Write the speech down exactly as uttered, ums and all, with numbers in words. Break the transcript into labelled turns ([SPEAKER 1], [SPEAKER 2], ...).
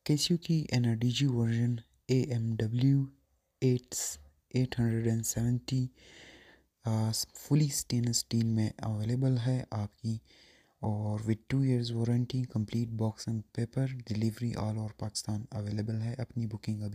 [SPEAKER 1] Casio की energy version A M W eight seventy fully stainless steel में available है आपकी, और with two years warranty, complete box and paper delivery all over Pakistan available है। अपनी booking अभी